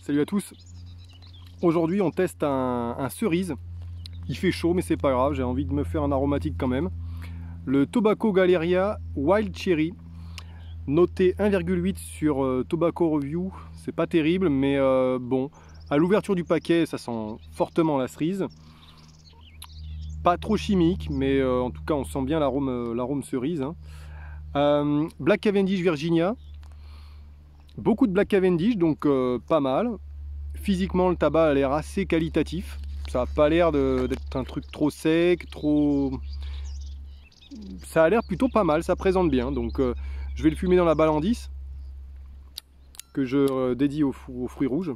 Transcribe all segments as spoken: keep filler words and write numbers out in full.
Salut à tous. Aujourd'hui on teste un, un cerise. Il fait chaud mais c'est pas grave, j'ai envie de me faire un aromatique quand même. Le Tobacco Galeria Wild Cherry, noté un virgule huit sur euh, Tobacco Review. C'est pas terrible mais euh, bon, à l'ouverture du paquet ça sent fortement la cerise. Pas trop chimique mais euh, en tout cas on sent bien l'arôme euh, l'arôme cerise, hein. euh, Black Cavendish Virginia, beaucoup de Black Cavendish donc euh, pas mal. Physiquement le tabac a l'air assez qualitatif, ça n'a pas l'air d'être un truc trop sec, trop... ça a l'air plutôt pas mal, ça présente bien, donc euh, je vais le fumer dans la balle en dix que je euh, dédie aux, aux fruits rouges.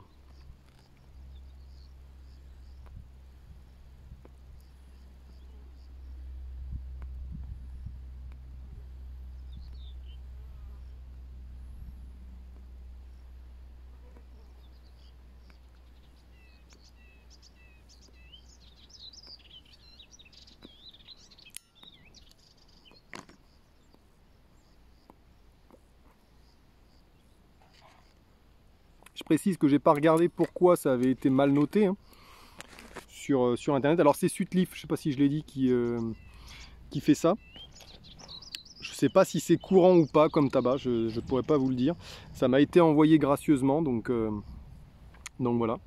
Je précise que j'ai pas regardé pourquoi ça avait été mal noté, hein, sur, euh, sur internet. Alors c'est Sutleaf, je sais pas si je l'ai dit, qui, euh, qui fait ça. Je sais pas si c'est courant ou pas comme tabac, je ne pourrais pas vous le dire. Ça m'a été envoyé gracieusement, donc, euh, donc voilà.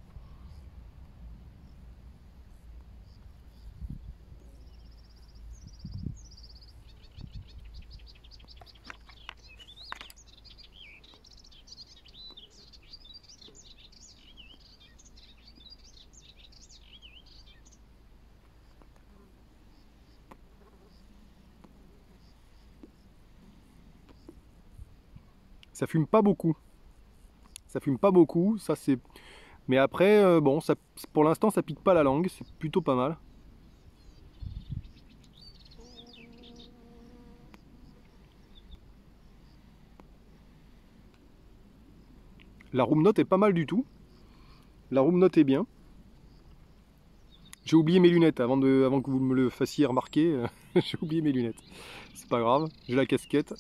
Ça fume pas beaucoup. Ça fume pas beaucoup, ça c'est... Mais après, euh, bon, ça, pour l'instant ça pique pas la langue, c'est plutôt pas mal. La room note est pas mal du tout. La room note est bien. J'ai oublié mes lunettes avant, de, avant que vous me le fassiez remarquer. J'ai oublié mes lunettes. C'est pas grave, j'ai la casquette.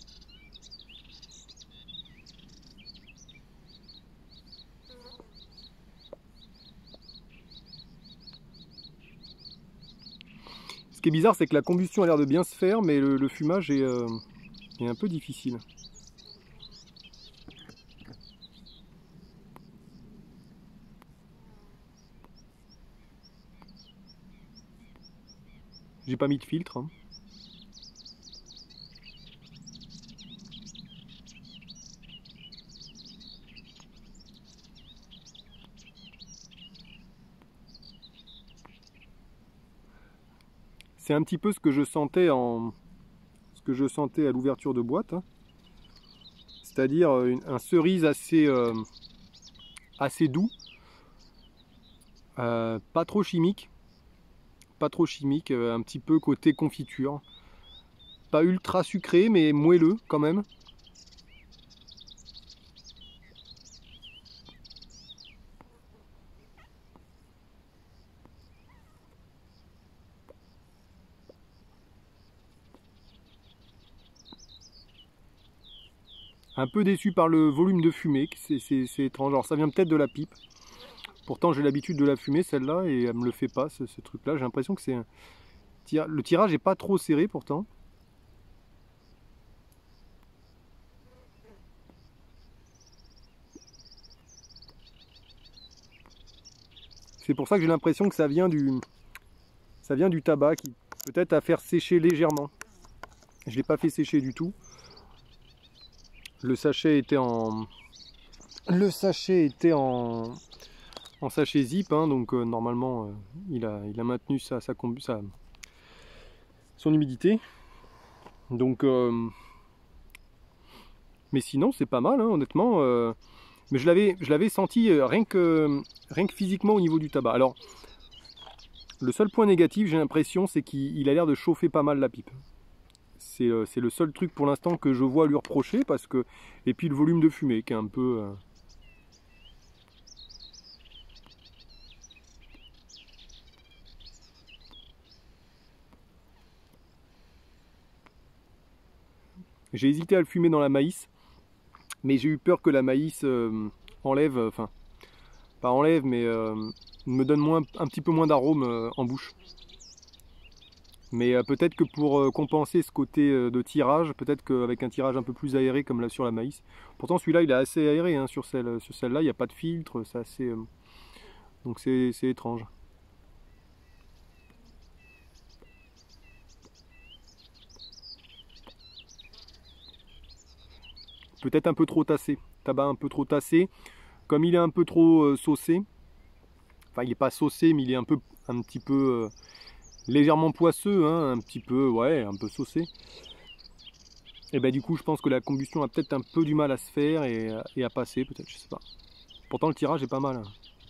Ce qui est bizarre, c'est que la combustion a l'air de bien se faire, mais le, le fumage est, euh, est un peu difficile. J'ai pas mis de filtre, hein. C'est un petit peu ce que je sentais en ce que je sentais à l'ouverture de boîte, hein. C'est-à-dire un cerise assez euh, assez doux, euh, pas trop chimique, pas trop chimique, euh, un petit peu côté confiture, pas ultra sucré mais moelleux quand même. Un peu déçu par le volume de fumée, c'est étrange. Alors ça vient peut-être de la pipe. Pourtant j'ai l'habitude de la fumer celle-là et elle me le fait pas ce, ce truc-là. J'ai l'impression que c'est un... le tirage est pas trop serré pourtant. C'est pour ça que j'ai l'impression que ça vient du ça vient du tabac qui peut-être à faire sécher légèrement. Je l'ai pas fait sécher du tout. Le sachet était en le sachet était en en sachet zip, hein, donc euh, normalement euh, il, a, il a maintenu sa, sa, sa, son humidité. Donc, euh, mais sinon c'est pas mal, hein, honnêtement. Euh, mais je l'avais, je l'avais senti euh, rien que, rien que physiquement au niveau du tabac. Alors, le seul point négatif, j'ai l'impression, c'est qu'il a l'air de chauffer pas mal la pipe. C'est euh, le seul truc pour l'instant que je vois lui reprocher, parce que et puis le volume de fumée qui est un peu euh, j'ai hésité à le fumer dans la maïs, mais j'ai eu peur que la maïs euh, enlève, enfin, pas enlève, mais euh, me donne moins, un petit peu moins d'arôme euh, en bouche. Mais euh, peut-être que pour euh, compenser ce côté euh, de tirage, peut-être qu'avec un tirage un peu plus aéré comme là sur la maïs. Pourtant celui-là il est assez aéré hein, sur celle-là, sur celle il n'y a pas de filtre, c'est assez... Euh, donc c'est étrange. Peut-être un peu trop tassé, tabac un peu trop tassé. Comme il est un peu trop euh, saucé, enfin il n'est pas saucé mais il est un peu, un petit peu... Euh, légèrement poisseux, hein, un petit peu, ouais, un peu saucé. Et ben du coup, je pense que la combustion a peut-être un peu du mal à se faire et, et à passer, peut-être, je sais pas. Pourtant, le tirage est pas mal. Hein.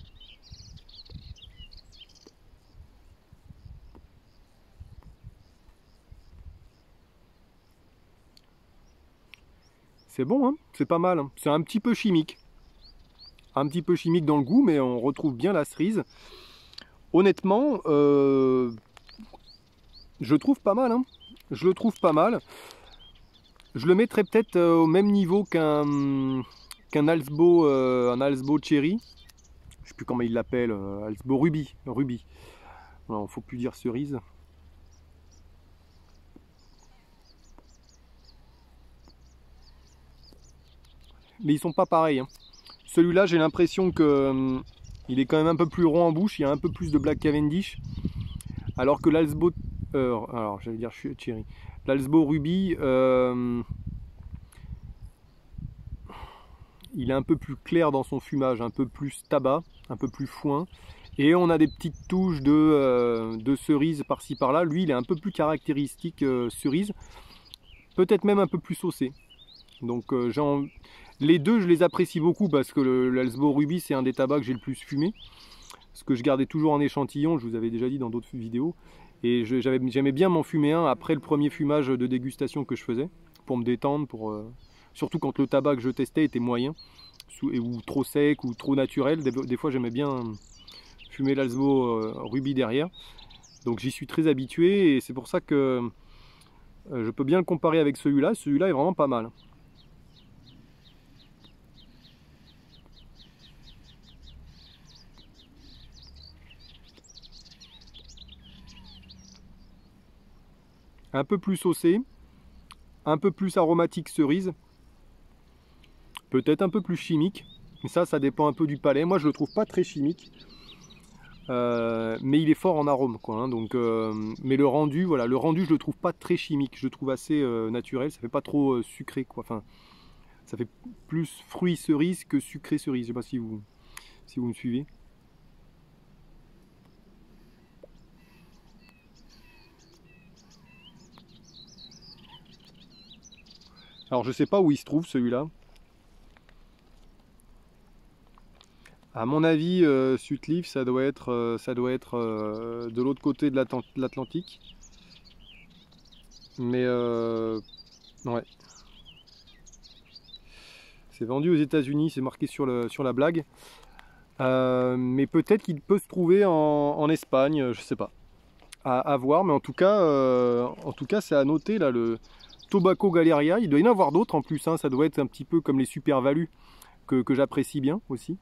C'est bon, hein, c'est pas mal. Hein. C'est un petit peu chimique. Un petit peu chimique dans le goût, mais on retrouve bien la cerise. Honnêtement, euh, je le trouve pas mal. Hein. Je le trouve pas mal. Je le mettrais peut-être au même niveau qu'un qu'un Alsbo, euh, un Alsbo Cherry. Je sais plus comment il l'appelle, euh, Alsbo Ruby. Ruby. Non, faut plus dire cerise. Mais ils sont pas pareils. Hein. Celui-là, j'ai l'impression que euh, il est quand même un peu plus rond en bouche. Il y a un peu plus de Black Cavendish, alors que l'Alsbo, euh, alors j'allais dire Cherry, l'Alsbo Ruby, euh, il est un peu plus clair dans son fumage, un peu plus tabac, un peu plus foin. Et on a des petites touches de, euh, de cerise par-ci par-là. Lui, il est un peu plus caractéristique euh, cerise, peut-être même un peu plus saucé. Donc euh, en... les deux, je les apprécie beaucoup parce que l'Alsbo Ruby, c'est un des tabacs que j'ai le plus fumé. Ce que je gardais toujours en échantillon, je vous avais déjà dit dans d'autres vidéos. Et j'aimais bien m'en fumer un après le premier fumage de dégustation que je faisais, pour me détendre, pour, euh, surtout quand le tabac que je testais était moyen, ou trop sec, ou trop naturel. Des, des fois j'aimais bien fumer l'Alsbo euh, Ruby derrière. Donc j'y suis très habitué et c'est pour ça que euh, je peux bien le comparer avec celui-là. Celui-là est vraiment pas mal. Un peu plus saucé, un peu plus aromatique cerise, peut-être un peu plus chimique, mais ça, ça dépend un peu du palais. Moi, je le trouve pas très chimique, euh, mais il est fort en arôme, quoi. Hein, donc, euh, mais le rendu, voilà, le rendu, je le trouve pas très chimique. Je le trouve assez euh, naturel. Ça fait pas trop euh, sucré, quoi. Enfin, ça fait plus fruit cerise que sucré cerise. Je sais pas si vous, si vous me suivez. Alors, je sais pas où il se trouve celui-là. À mon avis, euh, Sutliff, ça doit être, euh, ça doit être euh, de l'autre côté de l'Atlantique. Mais euh, ouais. C'est vendu aux États-Unis, c'est marqué sur, le, sur la blague. Euh, mais peut-être qu'il peut se trouver en, en Espagne, je sais pas. À, à voir, mais en tout cas, euh, en tout cas, c'est à noter là le Tobacco Galeria. Il doit y en avoir d'autres en plus. Hein, ça doit être un petit peu comme les super values que, que j'apprécie bien aussi.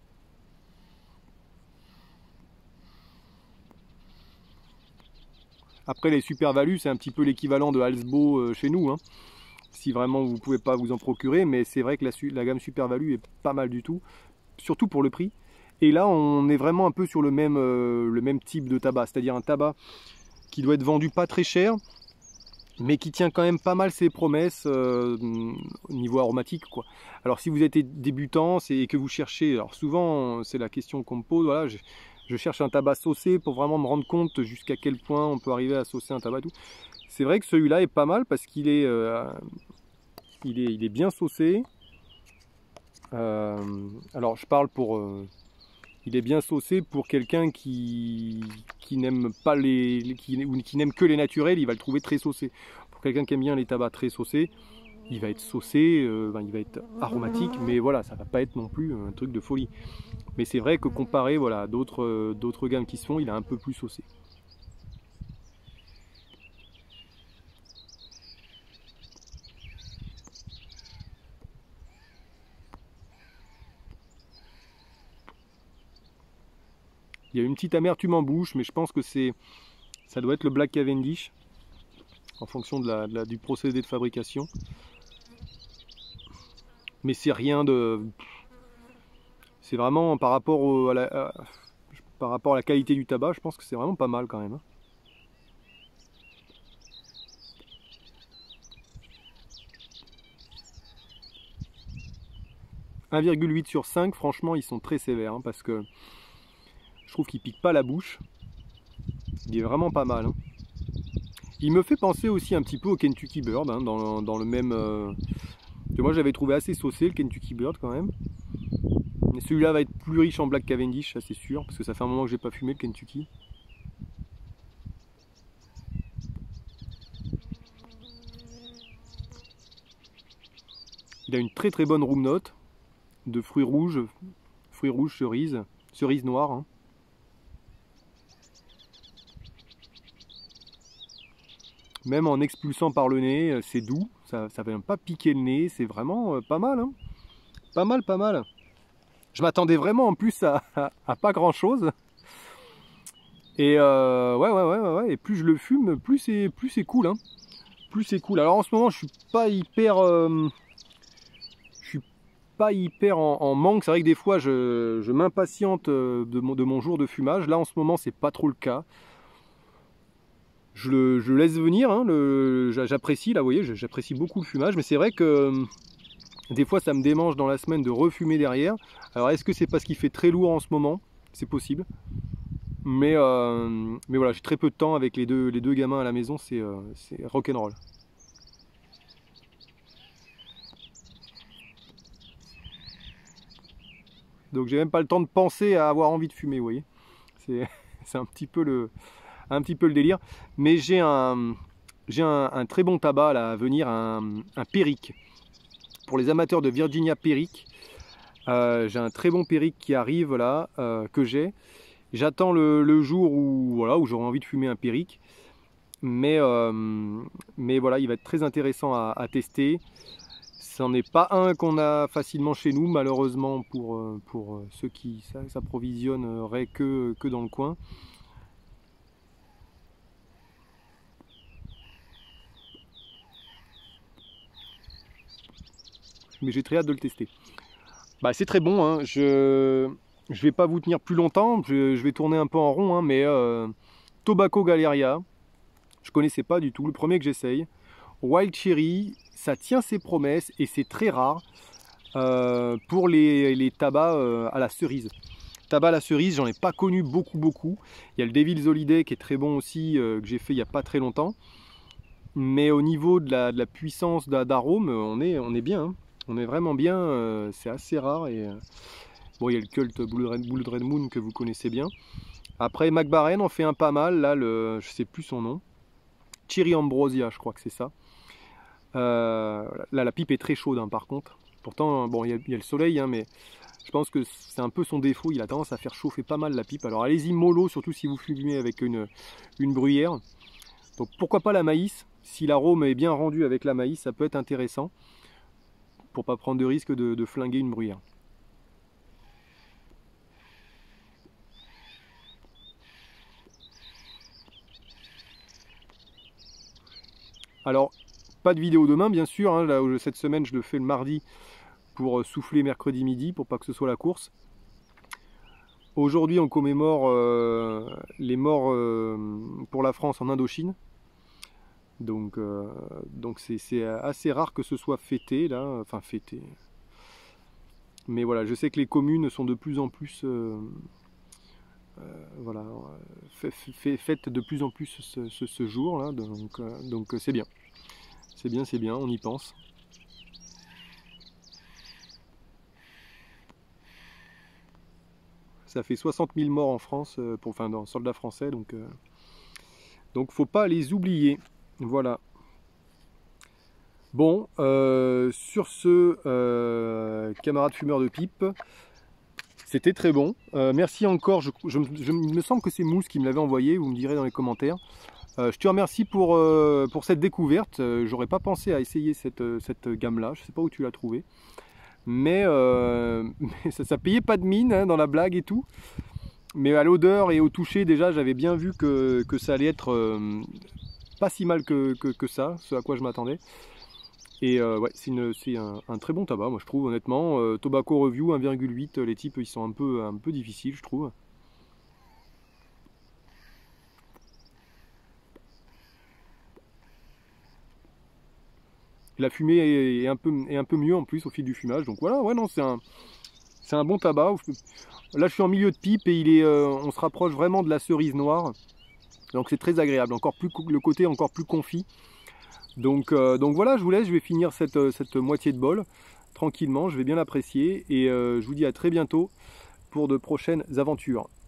Après, les super values, c'est un petit peu l'équivalent de Alsbo euh, chez nous. Hein. Si vraiment vous ne pouvez pas vous en procurer, mais c'est vrai que la, la gamme super value est pas mal du tout, surtout pour le prix. Et là on est vraiment un peu sur le même, euh, le même type de tabac, c'est à dire un tabac qui doit être vendu pas très cher, mais qui tient quand même pas mal ses promesses euh, au niveau aromatique, quoi. Alors si vous êtes débutant et que vous cherchez, alors souvent c'est la question qu'on me pose, voilà, je, je cherche un tabac saucé pour vraiment me rendre compte jusqu'à quel point on peut arriver à saucer un tabac. C'est vrai que celui-là est pas mal parce qu'il est, euh, il est, il est bien saucé. Euh, alors je parle pour... Euh, il est bien saucé pour quelqu'un qui, qui n'aime pas les... qui, ou qui n'aime que les naturels, il va le trouver très saucé. Pour quelqu'un qui aime bien les tabacs très saucés, il va être saucé, euh, ben, il va être aromatique, mais voilà, ça va pas être non plus un truc de folie. Mais c'est vrai que comparé voilà, à d'autres euh, d'autres gammes qui se font, il est un peu plus saucé. Il y a une petite amertume en bouche, mais je pense que c'est, ça doit être le Black Cavendish, en fonction de la, de la, du procédé de fabrication. Mais c'est rien de... C'est vraiment par rapport, au, à la, à, par rapport à la qualité du tabac, je pense que c'est vraiment pas mal quand même. un virgule huit sur cinq, franchement ils sont très sévères hein, parce que je trouve qu'il pique pas la bouche. Il est vraiment pas mal. Hein. Il me fait penser aussi un petit peu au Kentucky Bird, hein, dans, dans le même... Euh, que moi j'avais trouvé assez saucé le Kentucky Bird quand même. Celui-là va être plus riche en Black Cavendish, ça c'est sûr, parce que ça fait un moment que j'ai pas fumé le Kentucky. Il a une très très bonne room note de fruits rouges, fruits rouges, cerises, cerises noires. Hein. Même en expulsant par le nez, c'est doux, ça ne vient pas piquer le nez, c'est vraiment pas mal. Hein. Pas mal, pas mal. Je m'attendais vraiment en plus à, à, à pas grand chose. Et euh, ouais, ouais, ouais, ouais, ouais, et plus je le fume, plus c'est plus c'est cool. Hein. Plus c'est cool. Alors en ce moment, je suis pas hyper. Euh, je suis pas hyper en, en manque. C'est vrai que des fois, je, je m'impatiente de mon, de mon jour de fumage. Là en ce moment, c'est pas trop le cas. Je le, je le laisse venir, hein, j'apprécie, là vous voyez, j'apprécie beaucoup le fumage, mais c'est vrai que euh, des fois ça me démange dans la semaine de refumer derrière. Alors est-ce que c'est parce qu'il fait très lourd en ce moment? C'est possible. Mais, euh, mais voilà, j'ai très peu de temps avec les deux, les deux gamins à la maison, c'est euh, rock'n'roll. Donc j'ai même pas le temps de penser à avoir envie de fumer, vous voyez. C'est un petit peu le... un petit peu le délire, mais j'ai un, j'ai un, un très bon tabac là, à venir, un, un Perique. Pour les amateurs de Virginia Perique, euh, j'ai un très bon Perique qui arrive là, euh, que j'ai. J'attends le, le jour où, voilà, où j'aurai envie de fumer un Perique, mais, euh, mais voilà, il va être très intéressant à, à tester. Ce n'en est pas un qu'on a facilement chez nous, malheureusement pour, pour ceux qui s'approvisionneraient que, que dans le coin. Mais j'ai très hâte de le tester. Bah, c'est très bon, hein. Je ne vais pas vous tenir plus longtemps, je, je vais tourner un peu en rond, hein, mais euh, Tobacco Galeria, je connaissais pas du tout, le premier que j'essaye. Wild Cherry, ça tient ses promesses et c'est très rare euh, pour les, les tabacs euh, à la cerise. Tabac à la cerise, j'en ai pas connu beaucoup beaucoup. Il y a le Devil's Holiday qui est très bon aussi, euh, que j'ai fait il n'y a pas très longtemps. Mais au niveau de la, de la puissance d'arôme, on est, on est bien. Hein. On est vraiment bien, euh, c'est assez rare. Et, euh, bon, il y a le Cult Blood Red, Blood Red Moon que vous connaissez bien. Après, Mac Baren en fait un pas mal. Là, le, je sais plus son nom. Cherry Ambrosia, je crois que c'est ça. Euh, là, la pipe est très chaude, hein, par contre. Pourtant, bon, il y a, il y a le soleil, hein, mais je pense que c'est un peu son défaut. Il a tendance à faire chauffer pas mal la pipe. Alors, allez-y mollo, surtout si vous fumez avec une, une bruyère. Donc, pourquoi pas la maïs? Si l'arôme est bien rendu avec la maïs, ça peut être intéressant. Pour pas prendre de risque de, de flinguer une bruyère. Alors, pas de vidéo demain bien sûr, hein, là, cette semaine je le fais le mardi pour souffler mercredi midi, pour pas que ce soit la course. Aujourd'hui on commémore euh, les morts euh, pour la France en Indochine. Donc euh, donc c'est assez rare que ce soit fêté là, enfin fêté. Mais voilà, je sais que les communes sont de plus en plus euh, euh, voilà, fêtent de plus en plus ce, ce, ce jour là, donc euh, donc c'est bien. C'est bien, c'est bien, on y pense. Ça fait soixante mille morts en France, pour, enfin dans soldats français, donc euh, donc faut pas les oublier. Voilà. Bon, euh, sur ce, euh, camarades fumeurs de pipe, c'était très bon. Euh, merci encore, je, je, je me semble que c'est Mousse qui me l'avait envoyé, vous me direz dans les commentaires. Euh, je te remercie pour, euh, pour cette découverte. Euh, J'aurais pas pensé à essayer cette, cette gamme-là, je sais pas où tu l'as trouvée. Mais, euh, mais ça, ça payait pas de mine hein, dans la blague et tout. mais à l'odeur et au toucher déjà j'avais bien vu que, que ça allait être euh, pas si mal que, que, que ça, ce à quoi je m'attendais. Et euh, ouais, c'est un, un très bon tabac, moi je trouve honnêtement. Euh, Tobacco Review un virgule huit, les types ils sont un peu, un peu difficiles je trouve. La fumée est un peu, est un peu mieux en plus au fil du fumage, donc voilà, ouais non c'est un, c'est un bon tabac. Là je suis en milieu de pipe et il est, euh, on se rapproche vraiment de la cerise noire, donc c'est très agréable, encore plus, le côté encore plus confit. Donc, euh, donc voilà, je vous laisse, je vais finir cette, cette moitié de bol tranquillement, je vais bien l'apprécier et euh, je vous dis à très bientôt pour de prochaines aventures.